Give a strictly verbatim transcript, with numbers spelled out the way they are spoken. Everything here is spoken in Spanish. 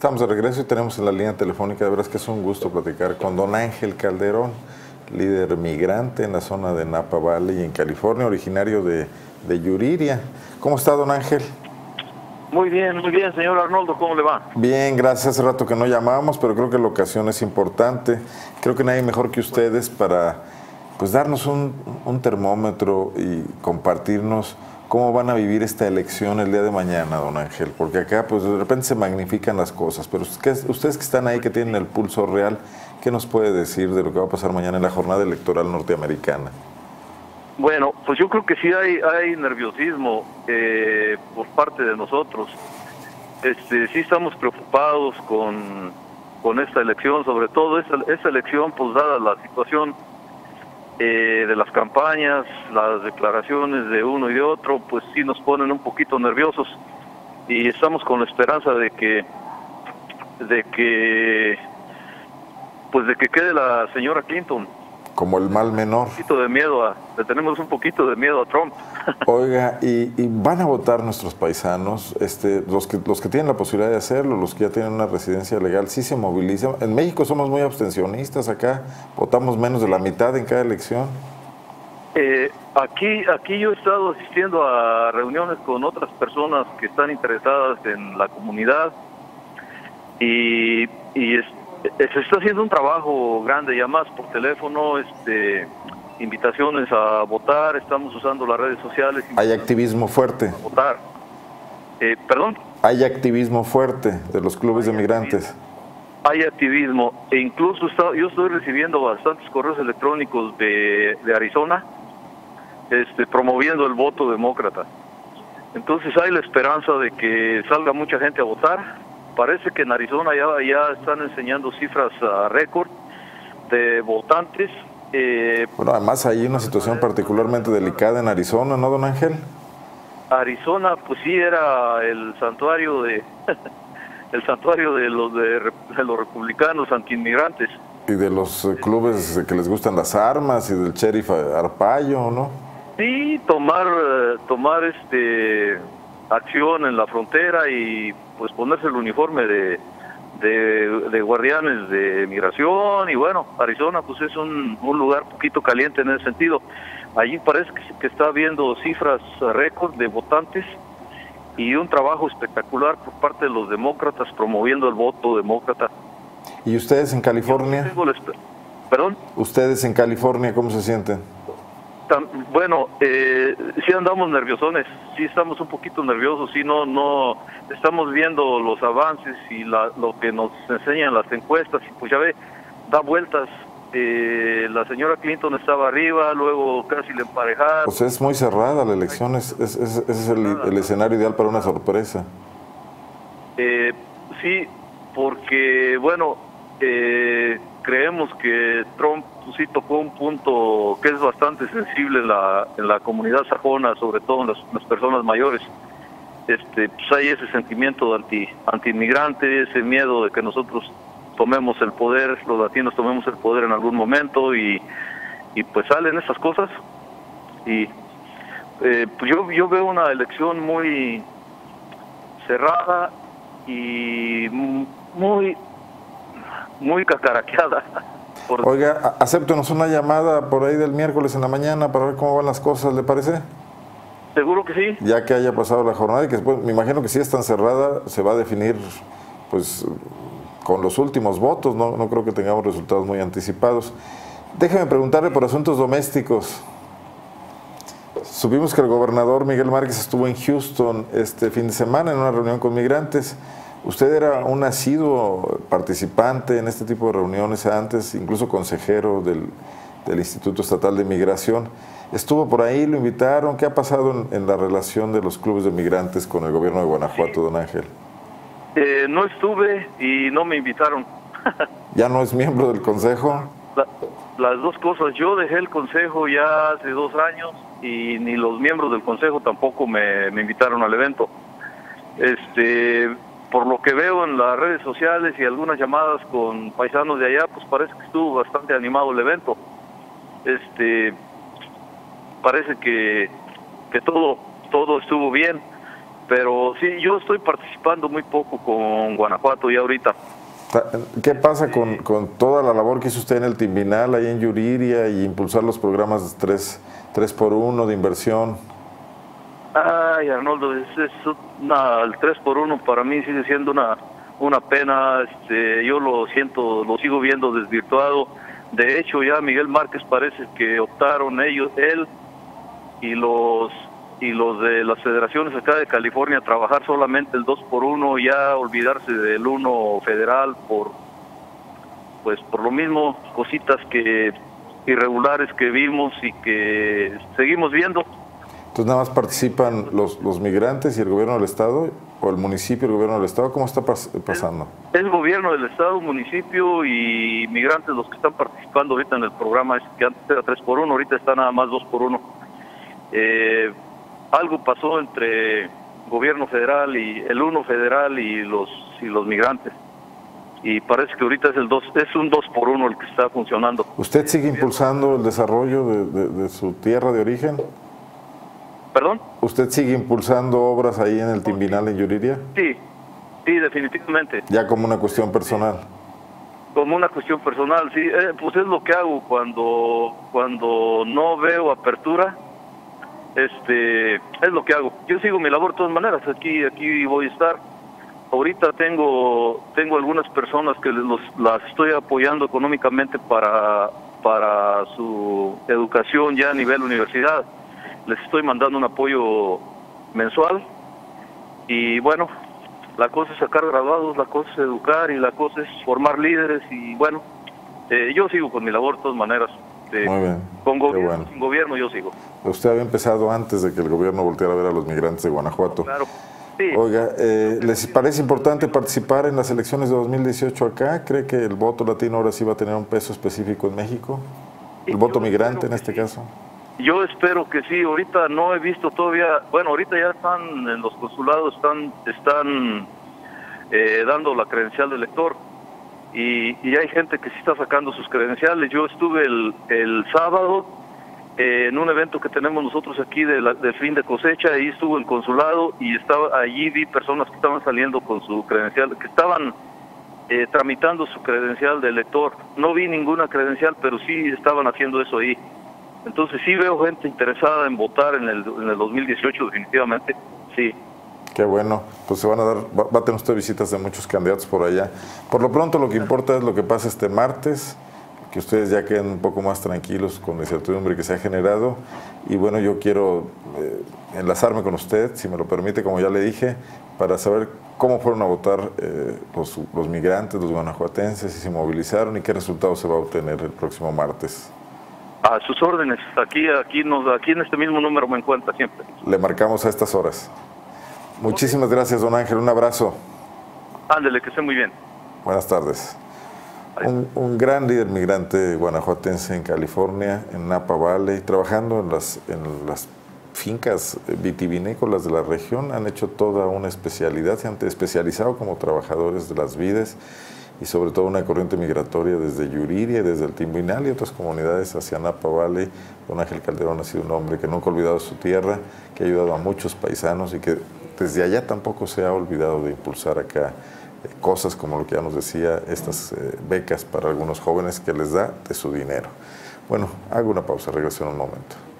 Estamos de regreso y tenemos en la línea telefónica, de veras que es un gusto platicar con don Ángel Calderón, líder migrante en la zona de Napa Valley, en California, originario de, de Yuriria. ¿Cómo está, don Ángel? Muy bien, muy bien, señor Arnoldo, ¿cómo le va? Bien, gracias. Hace rato que no llamábamos, pero creo que la ocasión es importante. Creo que nadie mejor que ustedes para pues darnos un, un termómetro y compartirnos cómo van a vivir esta elección el día de mañana, don Ángel, porque acá pues de repente se magnifican las cosas, pero ustedes que están ahí, que tienen el pulso real, ¿qué nos puede decir de lo que va a pasar mañana en la jornada electoral norteamericana? Bueno, pues yo creo que sí hay, hay nerviosismo eh, por parte de nosotros. Este, sí estamos preocupados con, con esta elección, sobre todo esta, esta elección, pues dada la situación Eh, de las campañas, las declaraciones de uno y de otro, pues sí nos ponen un poquito nerviosos y estamos con la esperanza de que de que pues de que quede la señora Clinton. Como el mal menor. Un poquito de miedo a, le tenemos un poquito de miedo a Trump. Oiga, y, y van a votar nuestros paisanos, este, los que los que tienen la posibilidad de hacerlo, los que ya tienen una residencia legal, sí se movilizan. En México somos muy abstencionistas, acá votamos menos de la mitad en cada elección. Eh, aquí, aquí yo he estado asistiendo a reuniones con otras personas que están interesadas en la comunidad y, y es, se está haciendo un trabajo grande, ya más por teléfono, este, invitaciones a votar, estamos usando las redes sociales. Hay activismo fuerte. A votar. Eh, ¿Perdón? Hay activismo fuerte de los clubes hay de migrantes. Activismo, hay activismo, e incluso está, yo estoy recibiendo bastantes correos electrónicos de, de Arizona, este, promoviendo el voto demócrata. Entonces hay la esperanza de que salga mucha gente a votar. Parece que en Arizona ya, ya están enseñando cifras uh, récord de votantes. Eh, bueno, además hay una situación particularmente delicada en Arizona, ¿no, don Ángel? Arizona, pues sí, era el santuario de el santuario de los de, de los republicanos antiinmigrantes. Y de los eh, clubes que les gustan las armas y del sheriff Arpaio, ¿no? Sí, tomar tomar este acción en la frontera y pues ponerse el uniforme de, de, de guardianes de migración. Y bueno, Arizona pues es un, un lugar poquito caliente en ese sentido. Allí parece que, que está habiendo cifras récord de votantes y un trabajo espectacular por parte de los demócratas promoviendo el voto demócrata. ¿Y ustedes en California? ¿Perdón? ¿Ustedes en California cómo se sienten? Bueno, eh, sí andamos nerviosones, sí estamos un poquito nerviosos, sí no, no, estamos viendo los avances y la, lo que nos enseñan las encuestas, y pues ya ve, da vueltas, eh, la señora Clinton estaba arriba, luego casi le emparejaron. Pues es muy cerrada la elección, es, es, es, es el, el escenario ideal para una sorpresa. Eh, sí, porque bueno, eh, creemos que Trump sí tocó un punto que es bastante sensible en la, en la comunidad sajona, sobre todo en las, las personas mayores. Este, pues hay ese sentimiento de anti, anti-inmigrante, ese miedo de que nosotros tomemos el poder, los latinos tomemos el poder en algún momento, y, y pues salen esas cosas. Y eh, pues yo, yo veo una elección muy cerrada y muy, muy cacaraqueada. Por... Oiga, acéptenos una llamada por ahí del miércoles en la mañana para ver cómo van las cosas, ¿le parece? Seguro que sí. Ya que haya pasado la jornada y que después, me imagino que si es tan cerrada, se va a definir pues con los últimos votos, no, no creo que tengamos resultados muy anticipados. Déjeme preguntarle por asuntos domésticos. Supimos que el gobernador Miguel Márquez estuvo en Houston este fin de semana en una reunión con migrantes. Usted era un asiduo participante en este tipo de reuniones antes, incluso consejero del, del Instituto Estatal de Migración. ¿Estuvo por ahí? ¿Lo invitaron? ¿Qué ha pasado en, en la relación de los clubes de migrantes con el gobierno de Guanajuato, don Ángel? Eh, no estuve y no me invitaron. ¿Ya no es miembro del consejo? La, las dos cosas. Yo dejé el consejo ya hace dos años y ni los miembros del consejo tampoco me, me invitaron al evento. Este... Por lo que veo en las redes sociales y algunas llamadas con paisanos de allá, pues parece que estuvo bastante animado el evento. Este, parece que, que todo, todo estuvo bien. pero sí, yo estoy participando muy poco con Guanajuato y ahorita. ¿Qué pasa con, con toda la labor que hizo usted en el Timbinal, ahí en Yuriria, y impulsar los programas tres por uno de inversión? Ay, Arnoldo, es, es una, el tres por uno para mí sigue siendo una, una pena. Este, yo lo siento, lo sigo viendo desvirtuado. De hecho, ya Miguel Márquez parece que optaron ellos, él y los y los de las federaciones acá de California a trabajar solamente el dos por uno, ya olvidarse del uno federal por pues por lo mismo, cositas que irregulares que vimos y que seguimos viendo. Entonces nada más participan los, los migrantes y el gobierno del estado, o el municipio y el gobierno del estado. ¿Cómo está pas pasando? Es, es gobierno del estado, municipio y migrantes los que están participando ahorita en el programa, que antes era tres por uno, ahorita está nada más dos por uno. Eh, algo pasó entre gobierno federal y el uno federal y los y los migrantes, y parece que ahorita es el dos, es un dos por uno el que está funcionando. ¿Usted sigue impulsando el desarrollo de, de, de su tierra de origen? ¿Perdón? ¿Usted sigue impulsando obras ahí en el Timbinal, en Yuriria? Sí, sí, definitivamente. Ya como una cuestión personal. Como una cuestión personal, sí. Eh, pues es lo que hago cuando cuando no veo apertura. Este, es lo que hago. Yo sigo mi labor de todas maneras. Aquí aquí voy a estar. Ahorita tengo tengo algunas personas que los, las estoy apoyando económicamente para para su educación ya a nivel universidad. Les estoy mandando un apoyo mensual y bueno, la cosa es sacar graduados, la cosa es educar y la cosa es formar líderes y bueno, eh, yo sigo con mi labor de todas maneras. Eh, Muy bien. Con gobierno, bueno. sin gobierno yo sigo. Usted había empezado antes de que el gobierno volteara a ver a los migrantes de Guanajuato. Claro. Sí. Oiga, eh, ¿les parece importante participar en las elecciones de dos mil dieciocho acá? ¿Cree que el voto latino ahora sí va a tener un peso específico en México? ¿El voto migrante en este sí. caso? Yo espero que sí. Ahorita no he visto todavía, bueno, ahorita ya están en los consulados, están están eh, dando la credencial de elector y, y hay gente que sí está sacando sus credenciales. Yo estuve el, el sábado eh, en un evento que tenemos nosotros aquí de, la, de fin de cosecha, ahí estuvo el consulado y estaba allí vi personas que estaban saliendo con su credencial, que estaban eh, tramitando su credencial de elector. No vi ninguna credencial, pero sí estaban haciendo eso ahí. Entonces sí veo gente interesada en votar en el, en el dos mil dieciocho, definitivamente, sí. Qué bueno, pues se van a dar, va, va a tener usted visitas de muchos candidatos por allá. Por lo pronto lo que importa es lo que pasa este martes, que ustedes ya queden un poco más tranquilos con la incertidumbre que se ha generado. Y bueno, yo quiero eh, enlazarme con usted, si me lo permite, como ya le dije, para saber cómo fueron a votar eh, los, los migrantes, los guanajuatenses, si se movilizaron y qué resultado se va a obtener el próximo martes. A sus órdenes, aquí aquí nos aquí en este mismo número me encuentra siempre. Le marcamos a estas horas. Muchísimas gracias, don Ángel, un abrazo. Ándele, que esté muy bien. Buenas tardes. Un, un gran líder migrante guanajuatense en California, en Napa Valley, trabajando en las, en las fincas vitivinícolas de la región, han hecho toda una especialidad, se han especializado como trabajadores de las vides y sobre todo una corriente migratoria desde Yuriria, desde el Timbinal y otras comunidades hacia Napa Valley. Don Ángel Calderón ha sido un hombre que nunca ha olvidado su tierra, que ha ayudado a muchos paisanos y que desde allá tampoco se ha olvidado de impulsar acá eh, cosas como lo que ya nos decía, estas eh, becas para algunos jóvenes que les da de su dinero. Bueno, hago una pausa, regreso en un momento.